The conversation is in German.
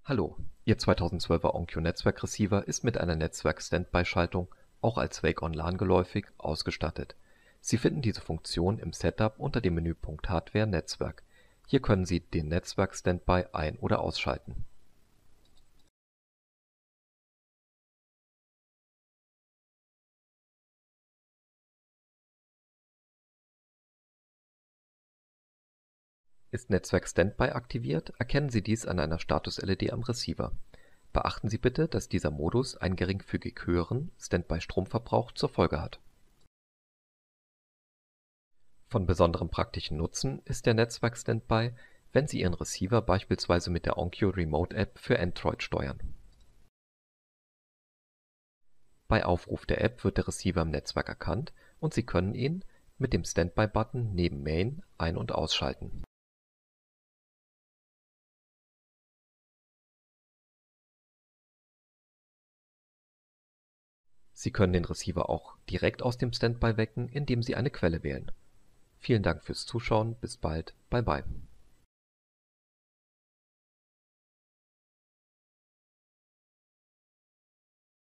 Hallo, Ihr 2012er Onkyo Netzwerk-Receiver ist mit einer Netzwerk-Standby-Schaltung, auch als Wake on LAN geläufig, ausgestattet. Sie finden diese Funktion im Setup unter dem Menüpunkt Hardware Netzwerk. Hier können Sie den Netzwerk-Standby ein- oder ausschalten. Ist Netzwerk-Standby aktiviert, erkennen Sie dies an einer Status-LED am Receiver. Beachten Sie bitte, dass dieser Modus einen geringfügig höheren Standby-Stromverbrauch zur Folge hat. Von besonderem praktischen Nutzen ist der Netzwerk-Standby, wenn Sie Ihren Receiver beispielsweise mit der Onkyo Remote App für Android steuern. Bei Aufruf der App wird der Receiver im Netzwerk erkannt und Sie können ihn mit dem Standby-Button neben Main ein- und ausschalten. Sie können den Receiver auch direkt aus dem Standby wecken, indem Sie eine Quelle wählen. Vielen Dank fürs Zuschauen, bis bald, bye bye.